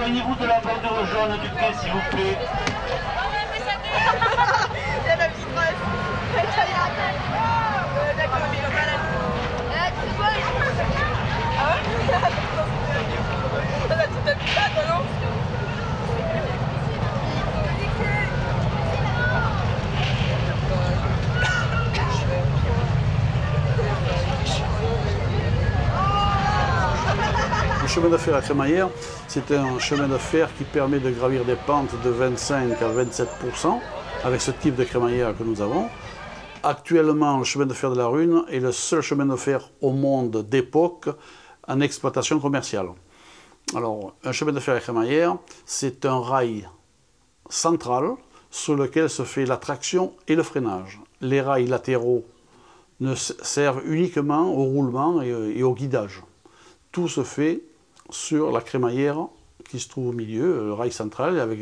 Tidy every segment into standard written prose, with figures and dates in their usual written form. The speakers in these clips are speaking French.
éloignez-vous de la bordure jaune du quai, s'il vous plaît. Il y a la petite ref. D'accord, mais pas malade. Ah ouais? On a tout habité là, toi, non? Le chemin de fer à crémaillère, c'est un chemin de fer qui permet de gravir des pentes de 25 à 27% avec ce type de crémaillère que nous avons. Actuellement, le chemin de fer de la Rhune est le seul chemin de fer au monde d'époque en exploitation commerciale. Alors, un chemin de fer à crémaillère, c'est un rail central sur lequel se fait la traction et le freinage. Les rails latéraux ne servent uniquement au roulement et au guidage. Tout se fait sur la crémaillère qui se trouve au milieu, le rail central, avec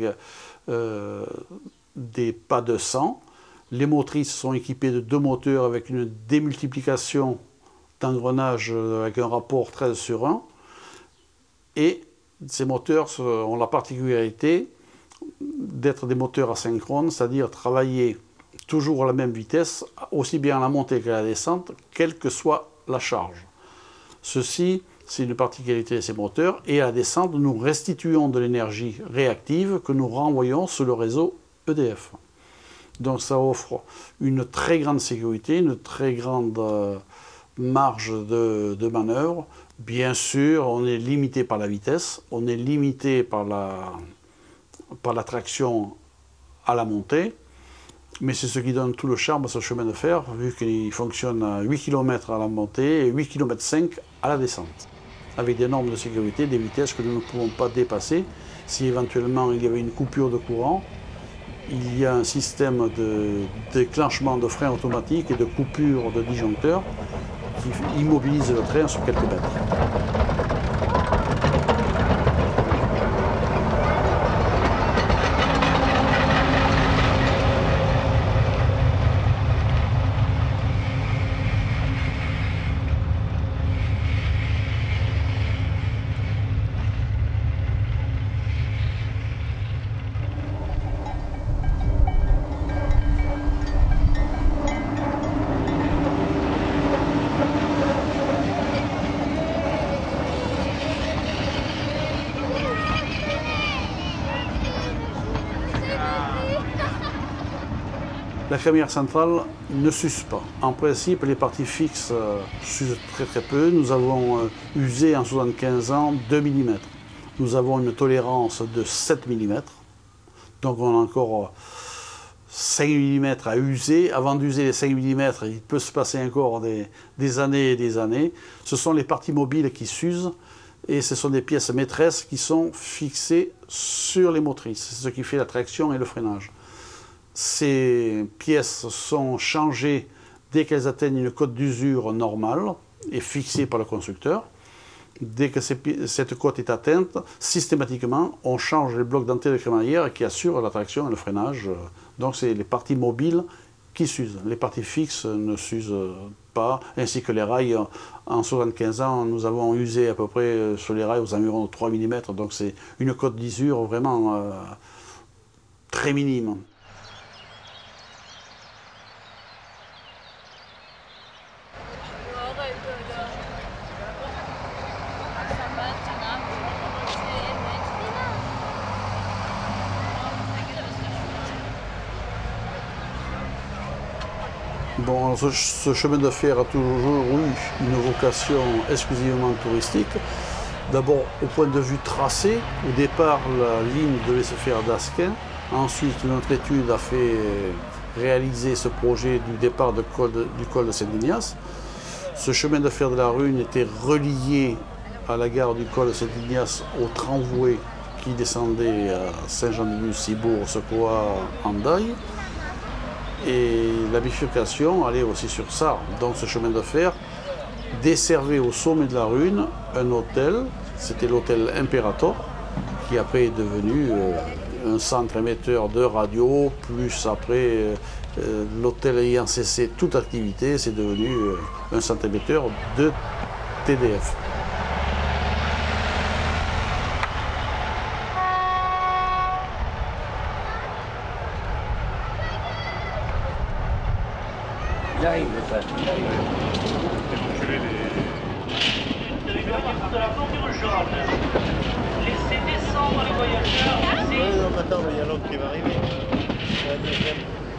des pas de 100. Les motrices sont équipées de 2 moteurs avec une démultiplication d'engrenages avec un rapport 13/1. Et ces moteurs ont la particularité d'être des moteurs asynchrones, c'est-à-dire travailler toujours à la même vitesse, aussi bien à la montée qu'à la descente, quelle que soit la charge. Ceci, c'est une particularité de ces moteurs, et à la descente, nous restituons de l'énergie réactive que nous renvoyons sur le réseau EDF. Donc ça offre une très grande sécurité, une très grande marge de manœuvre. Bien sûr, on est limité par la vitesse, on est limité par la traction à la montée, mais c'est ce qui donne tout le charme à ce chemin de fer, vu qu'il fonctionne à 8 km à la montée et 8,5 km à la descente, avec des normes de sécurité, des vitesses que nous ne pouvons pas dépasser. Si éventuellement il y avait une coupure de courant, il y a un système de déclenchement de frein automatique et de coupure de disjoncteur qui immobilise le train sur quelques mètres. La crémaillère centrale ne s'use pas. En principe, les parties fixes s'usent très peu. Nous avons usé en 75 ans 2 mm. Nous avons une tolérance de 7 mm. Donc on a encore 5 mm à user. Avant d'user les 5 mm, il peut se passer encore des années et des années. Ce sont les parties mobiles qui s'usent et ce sont des pièces maîtresses qui sont fixées sur les motrices. C'est ce qui fait la traction et le freinage. Ces pièces sont changées dès qu'elles atteignent une cote d'usure normale et fixée par le constructeur. Dès que cette cote est atteinte, systématiquement, on change les blocs dentés de crémaillère qui assurent la traction et le freinage. Donc c'est les parties mobiles qui s'usent. Les parties fixes ne s'usent pas, ainsi que les rails. En 75 ans, nous avons usé à peu près sur les rails aux environs de 3 mm. Donc c'est une cote d'usure vraiment très minime. Bon, ce chemin de fer a toujours eu une vocation exclusivement touristique. D'abord, au point de vue tracé, au départ, la ligne devait se faire d'Asquin. Ensuite, notre étude a fait réaliser ce projet du départ du col de Saint-Ignace. Ce chemin de fer de la Rhune était relié à la gare du col de Saint-Ignace au tramway qui descendait à Saint-Jean-de-Luz, Cibourg, Secoua, Andaille. Et la bifurcation allait aussi sur Sarre. Donc ce chemin de fer desservait au sommet de la Rhune un hôtel, c'était l'hôtel Imperator, qui après est devenu un centre émetteur de radio, plus après l'hôtel ayant cessé toute activité, c'est devenu un centre émetteur de TDF. J'arrive, le train. De la porte du Rougeral. Laissez descendre les voyageurs. Oui, non, attends, mais il y a l'autre qui va arriver. La deuxième.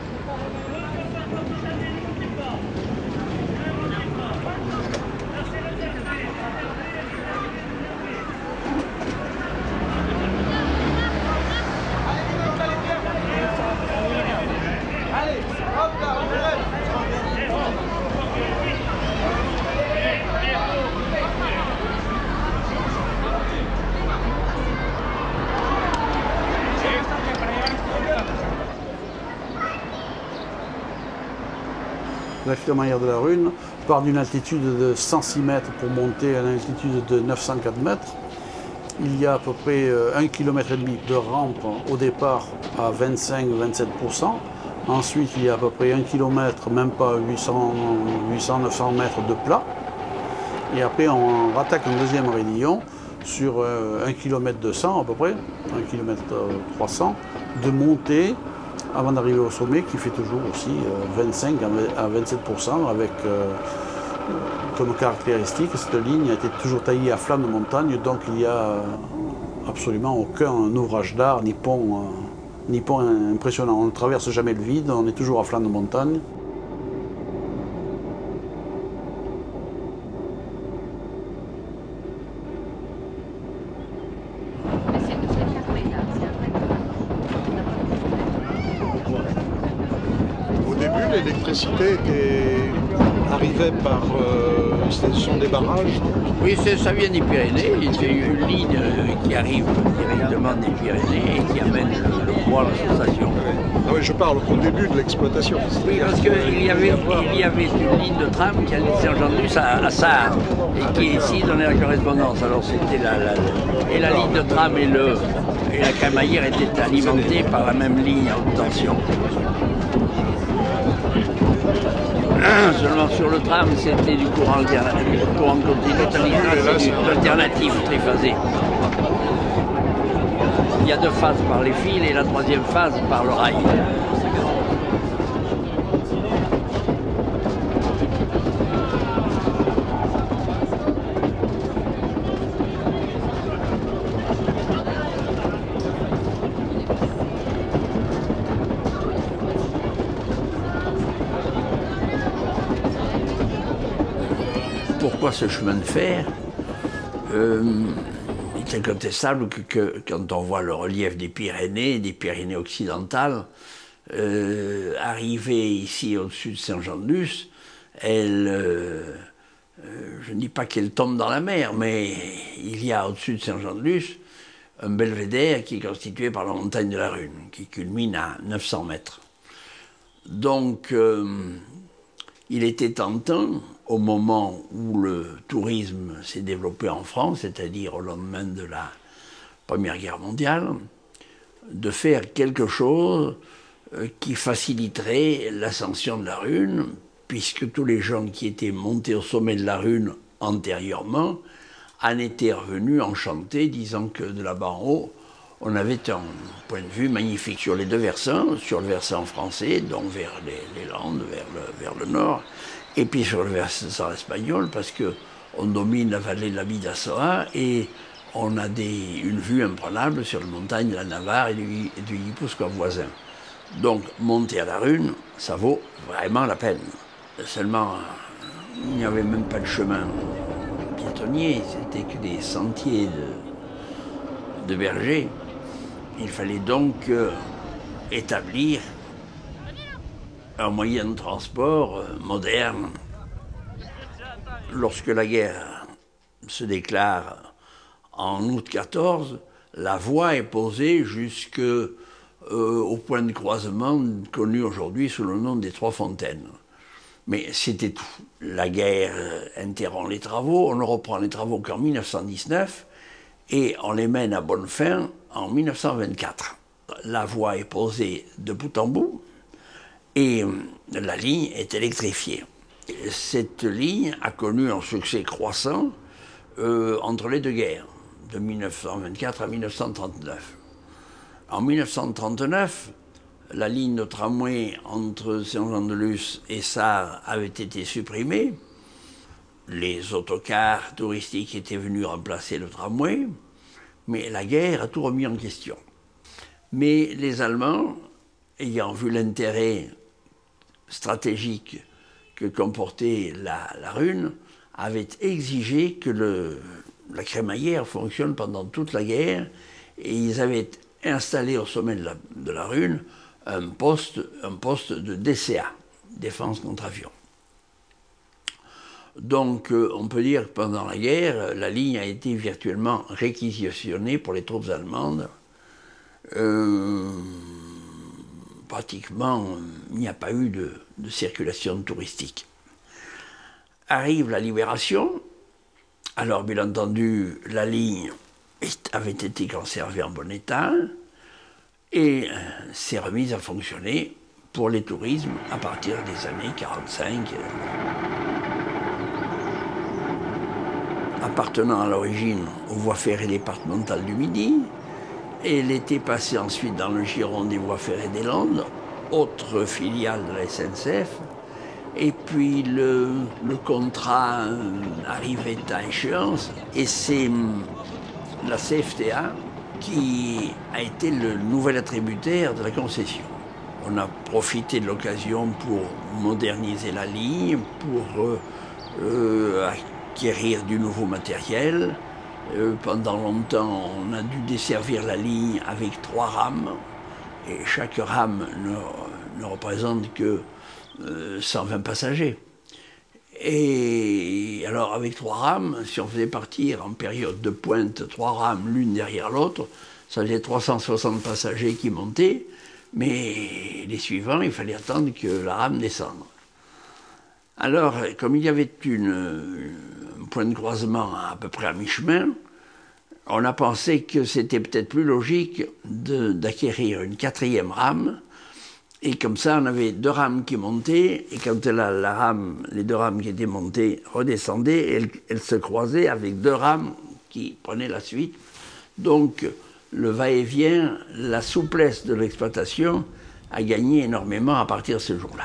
La crémaillère de la Rune part d'une altitude de 106 mètres pour monter à une altitude de 904 mètres. Il y a à peu près 1,5 km de rampe au départ à 25-27%. Ensuite, il y a à peu près 1 km, même pas 800-900 mètres de plat. Et après, on rattaque un deuxième raidillon sur 1 km 200 à peu près, 1 km 300 de montée avant d'arriver au sommet, qui fait toujours aussi 25 à 27% avec comme caractéristique, cette ligne a été toujours taillée à flanc de montagne, donc il n'y a absolument aucun ouvrage d'art ni pont impressionnant. On ne traverse jamais le vide, on est toujours à flanc de montagne. Au début, l'électricité arrivait par ce sont des barrages. Oui, ça vient des Pyrénées. C'est une ligne qui arrive directement des Pyrénées et qui amène le bois à la station. Ah oui, je parle au début de l'exploitation. Oui, parce qu'il y avait une ligne de tram qui allait de Saint-Jean-de-Luz à Sarre et qui ici donnait la correspondance. Alors c'était la ligne de tram et la crémaillère étaient alimentées par la même ligne à haute tension. Seulement sur le tram, c'était du courant continu, tandis que là, c'est l'alternative triphasée. Il y a deux phases par les fils et la troisième phase par le rail. Pourquoi ce chemin de fer? Il est incontestable que quand on voit le relief des Pyrénées occidentales, arriver ici au-dessus de Saint-Jean-de-Luz, je ne dis pas qu'elle tombe dans la mer, mais il y a au-dessus de Saint-Jean-de-Luz un belvédère qui est constitué par la montagne de la Rune, qui culmine à 900 mètres. Donc, il était tentant, au moment où le tourisme s'est développé en France, c'est-à-dire au lendemain de la Première Guerre mondiale, de faire quelque chose qui faciliterait l'ascension de la Rune, puisque tous les gens qui étaient montés au sommet de la Rune antérieurement en étaient revenus enchantés, disant que de là-bas en haut, on avait un point de vue magnifique sur les deux versants, sur le versant français, donc vers les Landes, vers le nord, et puis sur le versant espagnol, parce qu'on domine la vallée de la Bidasoa et on a une vue imprenable sur les montagnes de la Navarre et du Guipuscoa voisin. Donc monter à la Rune, ça vaut vraiment la peine. Seulement, il n'y avait même pas de chemin piétonnier, c'était que des sentiers de bergers. Il fallait donc établir un moyen de transport moderne. Lorsque la guerre se déclare en août 14, la voie est posée jusqu'au point de croisement connu aujourd'hui sous le nom des Trois Fontaines. Mais c'était tout. La guerre interrompt les travaux, on ne reprend les travaux qu'en 1919 et on les mène à bonne fin en 1924. La voie est posée de bout en bout et la ligne est électrifiée. Cette ligne a connu un succès croissant entre les deux guerres, de 1924 à 1939. En 1939, la ligne de tramway entre Saint-Jean-de-Luz et Sarre avait été supprimée. Les autocars touristiques étaient venus remplacer le tramway, mais la guerre a tout remis en question. Mais les Allemands, ayant vu l'intérêt stratégique que comportait la Rhune, avaient exigé que la crémaillère fonctionne pendant toute la guerre, et ils avaient installé au sommet de la Rhune un poste de DCA, défense contre avion. Donc on peut dire que pendant la guerre, la ligne a été virtuellement réquisitionnée pour les troupes allemandes. Pratiquement, il n'y a pas eu de circulation touristique. Arrive la libération. Alors, bien entendu, la ligne avait été conservée en bon état et s'est remise à fonctionner pour les tourismes à partir des années 45. Appartenant à l'origine aux voies ferrées départementales du Midi, et elle était passée ensuite dans le giron des voies ferrées des Landes, autre filiale de la SNCF. Et puis le contrat arrivait à échéance, et c'est la CFTA qui a été le nouvel attributaire de la concession. On a profité de l'occasion pour moderniser la ligne, pour acquérir du nouveau matériel. Pendant longtemps, on a dû desservir la ligne avec 3 rames, et chaque rame ne représente que 120 passagers. Et alors, avec 3 rames, si on faisait partir en période de pointe 3 rames l'une derrière l'autre, ça faisait 360 passagers qui montaient, mais les suivants, il fallait attendre que la rame descende. Alors, comme il y avait un point de croisement à peu près à mi-chemin, on a pensé que c'était peut-être plus logique d'acquérir une 4e rame. Et comme ça, on avait 2 rames qui montaient, et quand les 2 rames qui étaient montées redescendaient, elles se croisaient avec 2 rames qui prenaient la suite. Donc, le va-et-vient, la souplesse de l'exploitation a gagné énormément à partir de ce jour-là.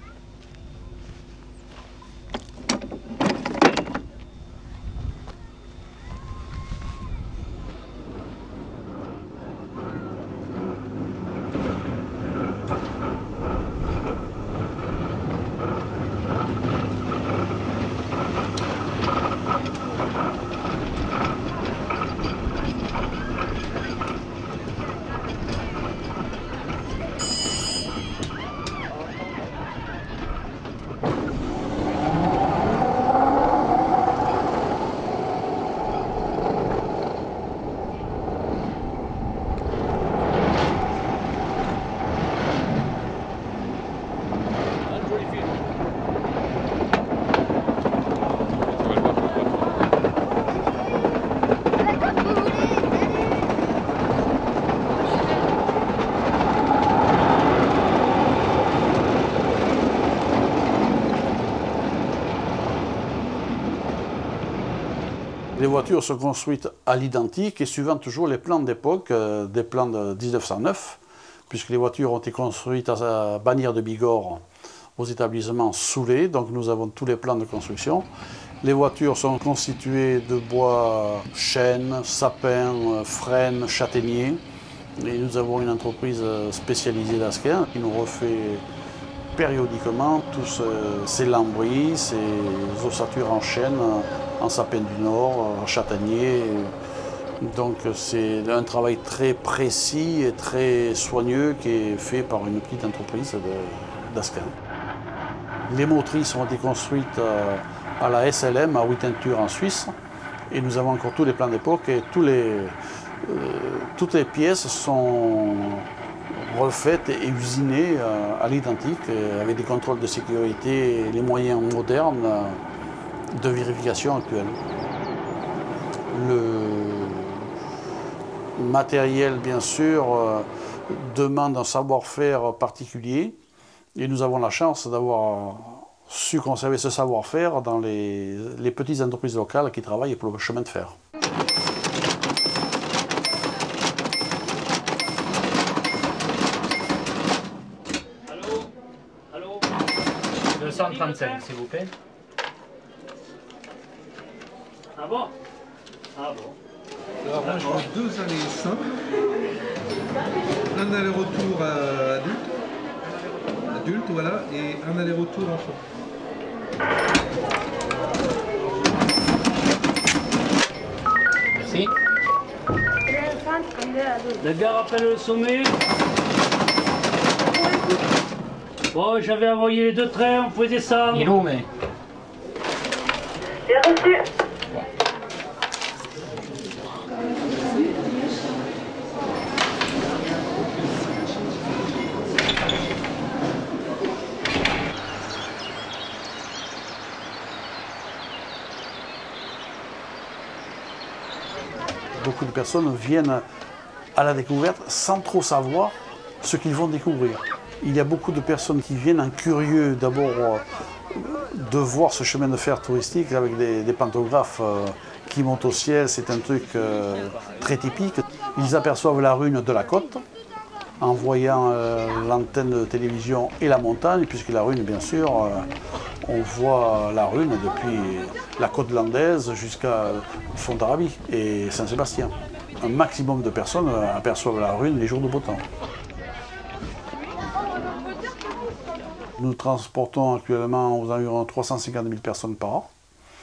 Les voitures sont construites à l'identique et suivant toujours les plans d'époque, des plans de 1909, puisque les voitures ont été construites à Bagnères de Bigorre, aux établissements Soulet, donc nous avons tous les plans de construction. Les voitures sont constituées de bois chêne, sapin, frêne, châtaignier. Et nous avons une entreprise spécialisée d'Asquin qui nous refait périodiquement tous ces lambris, ces ossatures en chêne, en sapin du Nord, en châtaignier. Donc c'est un travail très précis et très soigneux qui est fait par une petite entreprise d'Asquin. Les motrices ont été construites à la SLM à Wittenthur en Suisse et nous avons encore tous les plans d'époque et toutes les pièces sont refaites et usinées à l'identique avec des contrôles de sécurité et les moyens modernes de vérification actuels. Le matériel, bien sûr, demande un savoir-faire particulier et nous avons la chance d'avoir su conserver ce savoir-faire dans les petites entreprises locales qui travaillent pour le chemin de fer. 235, s'il vous plaît. Ah bon? Ah bon. Alors moi je vois 2 allées simples, un aller-retour adulte voilà, et un aller-retour enfant. Merci. La gare appelle le sommet. Bon, j'avais envoyé les 2 trains, on pouvait descendre. Il est où, mais... J'ai reçu. Beaucoup de personnes viennent à la découverte sans trop savoir ce qu'ils vont découvrir. Il y a beaucoup de personnes qui viennent en curieux d'abord de voir ce chemin de fer touristique avec des pantographes qui montent au ciel. C'est un truc très typique. Ils aperçoivent la rune de la côte en voyant l'antenne de télévision et la montagne, puisque la rune, bien sûr, on voit la rune depuis la côte landaise jusqu'à Fontarabie et Saint-Sébastien. Un maximum de personnes aperçoivent la rune les jours de beau temps. Nous transportons actuellement aux environs 350 000 personnes par an.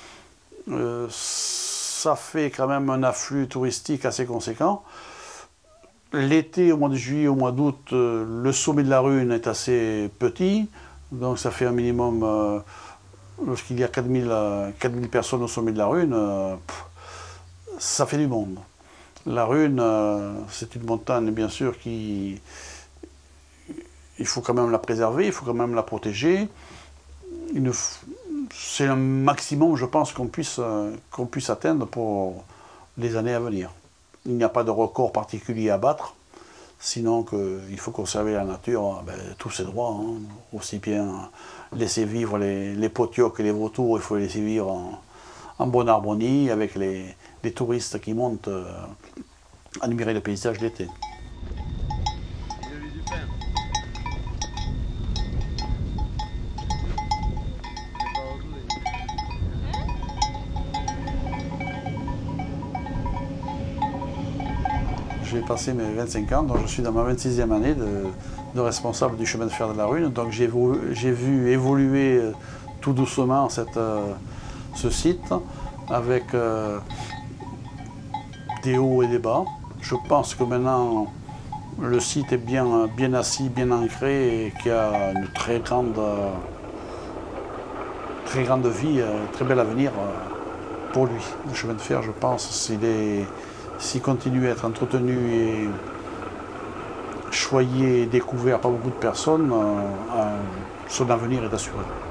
Ça fait quand même un afflux touristique assez conséquent. L'été, au mois de juillet, au mois d'août, le sommet de la Rune est assez petit. Donc ça fait un minimum, lorsqu'il y a 4000 personnes au sommet de la Rune, ça fait du monde. La Rune, c'est une montagne bien sûr qui... Il faut quand même la préserver, il faut quand même la protéger. C'est un maximum, je pense, qu'on puisse atteindre pour les années à venir. Il n'y a pas de record particulier à battre, sinon il faut conserver la nature, tous ses droits. Hein. Aussi bien laisser vivre les potiocs et les vautours, il faut les laisser vivre en bonne harmonie avec les touristes qui montent admirer le paysage l'été. J'ai passé mes 25 ans, donc je suis dans ma 26e année de responsable du chemin de fer de la Rune. Donc j'ai vu évoluer tout doucement ce site avec des hauts et des bas. Je pense que maintenant le site est bien assis, bien ancré et qu'il y a une très grande vie, très bel avenir pour lui. Le chemin de fer, je pense, s'il continue à être entretenu et choyé et découvert par beaucoup de personnes, son avenir est assuré.